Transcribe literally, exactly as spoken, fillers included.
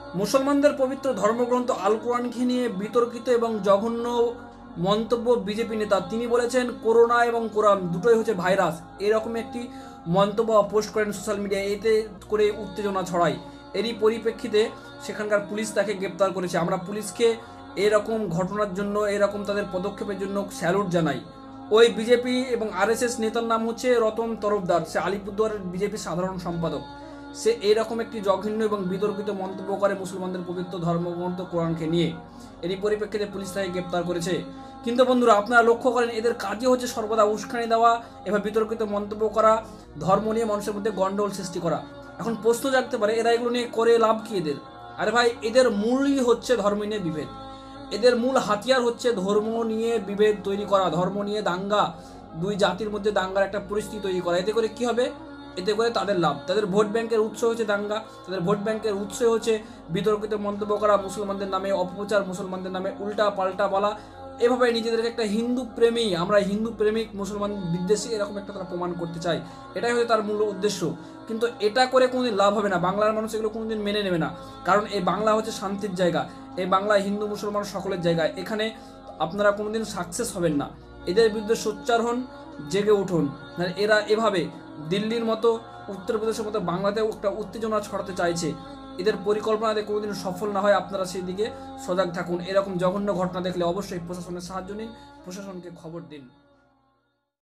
মুসলমানদের পবিত্র ধর্মগ্রন্থ আল কোরআনকে নিয়ে বিতর্কিত এবং জঘন্য মন্তব্য বিজেপি নেতা। তিনি বলেছেন করোনা এবং কোরআন দুটোই হচ্ছে ভাইরাস, এরকম একটি মন্তব্য পোস্ট করেন সোশ্যাল মিডিয়ায়। এতে করে উত্তেজনা ছড়ায়। এরই পরিপ্রেক্ষিতে সেখানকার পুলিশ তাকে গ্রেপ্তার করেছে। আমরা পুলিশকে এরকম ঘটনার জন্য, এরকম তাদের পদক্ষেপের জন্য স্যালুট জানাই। ওই বিজেপি এবং আরএসএস নেতার নাম হচ্ছে রতন তরফদার। সে আলিপুরদুয়ারের বিজেপির সাধারণ সম্পাদক। সে এইরকম একটি জঘন্য এবং বিতর্কিত মন্তব্য করে মুসলমানদের পবিত্র ধর্মগ্রন্থ কোরআনকে নিয়ে। এরই পরিপ্রেক্ষিতে পুলিশ তাকে গ্রেপ্তার করেছে। কিন্তু বন্ধুরা, আপনারা লক্ষ্য করেন এদের কাজই হচ্ছে সর্বদা উস্কানি দেওয়া, এবার বিতর্কিত মন্তব্য করা, ধর্ম নিয়ে মানুষের মধ্যে গন্ডগোল সৃষ্টি করা। এখন প্রশ্ন জাগতে পারে, এরা এগুলো নিয়ে করে লাভ কি এদের? আরে ভাই, এদের মূলই হচ্ছে ধর্ম নিয়ে বিভেদ। এদের মূল হাতিয়ার হচ্ছে ধর্ম নিয়ে বিভেদ তৈরি করা, ধর্ম নিয়ে দাঙ্গা, দুই জাতির মধ্যে দাঙ্গার একটা পরিস্থিতি তৈরি করা। এতে করে কি হবে? এতে করে তাদের লাভ। তাদের ভোট ব্যাংকের উৎস হচ্ছে দাঙ্গা, তাদের ভোট ব্যাংকের উৎস হচ্ছে বিতর্কিত মন্তব্য করা, মুসলমানদের নামে অপপ্রচার, মুসলমানদের নামে উল্টা পাল্টা বলা। এভাবে নিজেদেরকে একটা হিন্দু প্রেমী, আমরা হিন্দু প্রেমিক, মুসলমান বিদ্বেষী, এরকম একটা তারা প্রমাণ করতে চায়। এটাই হচ্ছে তার মূল উদ্দেশ্য। কিন্তু এটা করে কোনোদিন লাভ হবে না। বাংলার মানুষ এগুলো কোনোদিন মেনে নেবে না। কারণ এই বাংলা হচ্ছে শান্তির জায়গা, এই বাংলায় হিন্দু মুসলমান সকলের জায়গায়। এখানে আপনারা কোনোদিন সাকসেস হবেন না। এদের বিরুদ্ধে সোচ্চার হন, জেগে উঠুন। এরা এভাবে দিল্লির মতো, উত্তরপ্রদেশের মতো বাংলাতেও একটা উত্তেজনা ছড়াতে চাইছে। এদের পরিকল্পনাতে কোনোদিন সফল না হয়, আপনারা সেই দিকে সজাগ থাকুন। এরকম জঘন্য ঘটনা দেখলে অবশ্যই প্রশাসনের সাহায্য নিন, প্রশাসনকে খবর দিন।